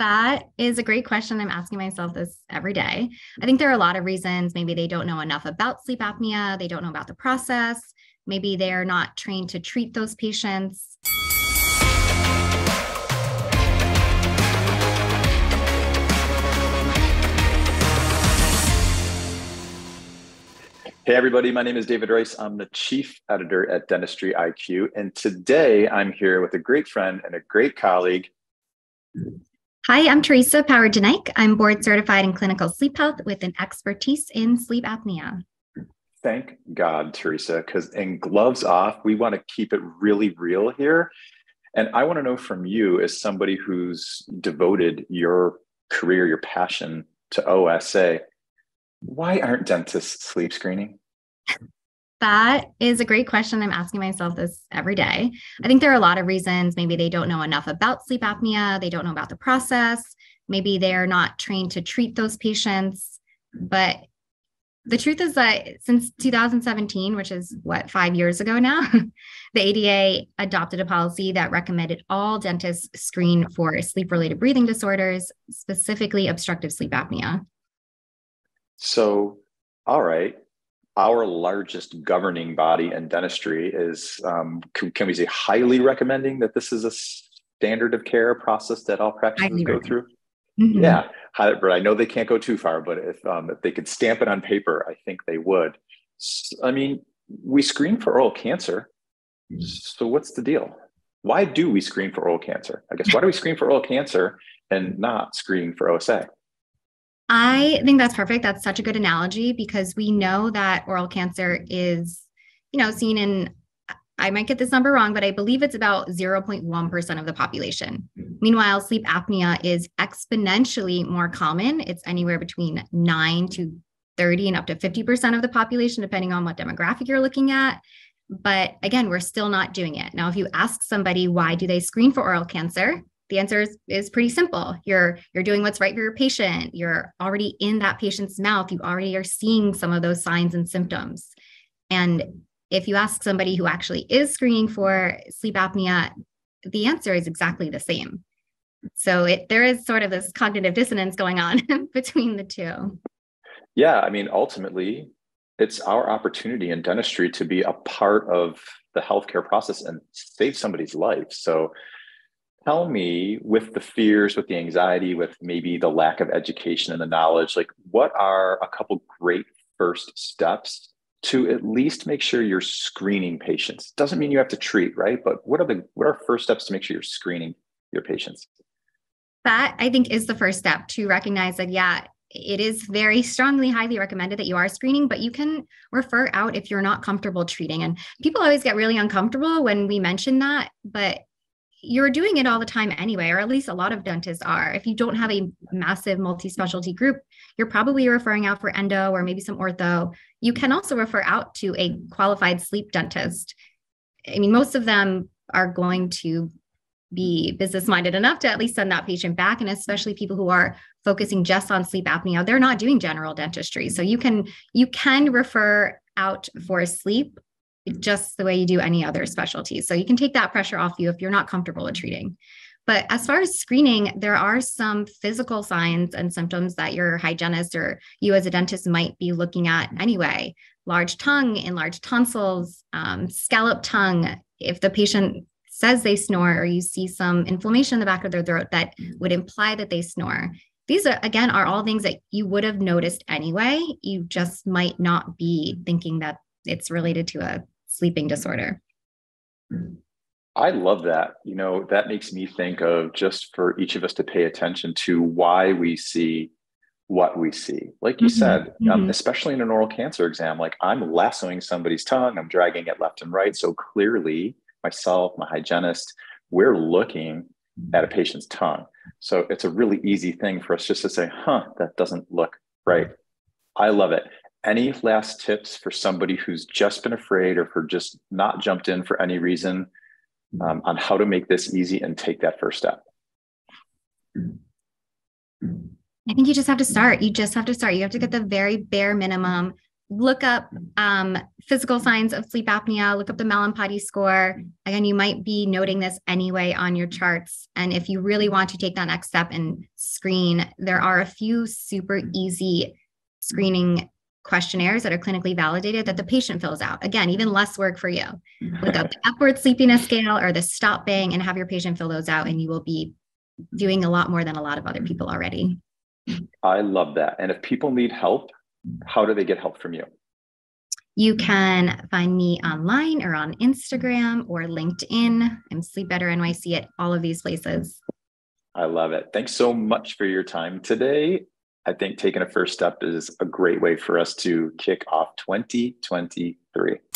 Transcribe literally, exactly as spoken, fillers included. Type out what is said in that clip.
That is a great question. I'm asking myself this every day. I think there are a lot of reasons. Maybe they don't know enough about sleep apnea. They don't know about the process. Maybe they're not trained to treat those patients. Hey everybody, my name is David Drice. I'm the chief editor at Dentistry I Q, and today I'm here with a great friend and a great colleague. Hi, I'm Teresa Power DeNike. I'm board certified in clinical sleep health with an expertise in sleep apnea. Thank God, Teresa, because in gloves off, we want to keep it really real here. And I want to know from you, as somebody who's devoted your career, your passion to O S A, why aren't dentists sleep screening? That is a great question. I'm asking myself this every day. I think there are a lot of reasons. Maybe they don't know enough about sleep apnea. They don't know about the process. Maybe they're not trained to treat those patients. But the truth is that since two thousand seventeen, which is what, five years ago now, the A D A adopted a policy that recommended all dentists screen for sleep-related breathing disorders, specifically obstructive sleep apnea. So, all right. Our largest governing body in dentistry is, um, can, can we say, highly recommending that this is a standard of care process that all practices highly go through? Mm-hmm. Yeah, but I know they can't go too far, but if, um, if they could stamp it on paper, I think they would. I mean, we screen for oral cancer. So what's the deal? Why do we screen for oral cancer? I guess, why do we screen for oral cancer and not screen for O S A? I think that's perfect. That's such a good analogy because we know that oral cancer is, you know, seen in, I might get this number wrong, but I believe it's about zero point one percent of the population. Meanwhile, sleep apnea is exponentially more common. It's anywhere between nine to thirty and up to fifty percent of the population, depending on what demographic you're looking at. But again, we're still not doing it. Now, if you ask somebody, why do they screen for oral cancer? The answer is, is pretty simple. You're, you're doing what's right for your patient. You're already in that patient's mouth. You already are seeing some of those signs and symptoms. And if you ask somebody who actually is screening for sleep apnea, the answer is exactly the same. So it, there is sort of this cognitive dissonance going on between the two. Yeah, I mean, ultimately, it's our opportunity in dentistry to be a part of the healthcare process and save somebody's life. So tell me, with the fears, with the anxiety, with maybe the lack of education and the knowledge, like what are a couple great first steps to at least make sure you're screening patients? Doesn't mean you have to treat, right? But what are the what are first steps to make sure you're screening your patients? That, I think, is the first step, to recognize that, yeah, it is very strongly, highly recommended that you are screening, but you can refer out if you're not comfortable treating. And people always get really uncomfortable when we mention that, but you're doing it all the time anyway, or at least a lot of dentists are. If you don't have a massive multi-specialty group, you're probably referring out for endo or maybe some ortho. You can also refer out to a qualified sleep dentist. I mean, most of them are going to be business-minded enough to at least send that patient back. And especially people who are focusing just on sleep apnea, they're not doing general dentistry. So you can, you can refer out for sleep just the way you do any other specialty. So you can take that pressure off you if you're not comfortable with treating. But as far as screening, there are some physical signs and symptoms that your hygienist or you as a dentist might be looking at anyway. Large tongue, enlarged tonsils, um, scalloped tongue. If the patient says they snore or you see some inflammation in the back of their throat that would imply that they snore. These are, again, are all things that you would have noticed anyway. You just might not be thinking that it's related to a sleeping disorder. I love that. You know, that makes me think of, just for each of us to pay attention to why we see what we see. Like you mm-hmm. said, mm-hmm. Um, especially in an oral cancer exam, like I'm lassoing somebody's tongue, I'm dragging it left and right. So clearly myself, my hygienist, we're looking at a patient's tongue. So it's a really easy thing for us just to say, huh, that doesn't look right. I love it. Any last tips for somebody who's just been afraid or for just not jumped in for any reason um, on how to make this easy and take that first step? I think you just have to start. You just have to start. You have to get the very bare minimum look up um, physical signs of sleep apnea, look up the Mallampati score. Again, you might be noting this anyway on your charts. And if you really want to take that next step and screen, there are a few super easy screening questionnaires that are clinically validated that the patient fills out. Again, even less work for you. Look up the Epworth Sleepiness Scale or the Stop Bang and have your patient fill those out, and you will be doing a lot more than a lot of other people already. I love that. And if people need help, how do they get help from you? You can find me online or on Instagram or LinkedIn. I'm Sleep Better N Y C at all of these places. I love it. Thanks so much for your time today. I think taking a first step is a great way for us to kick off twenty twenty-three.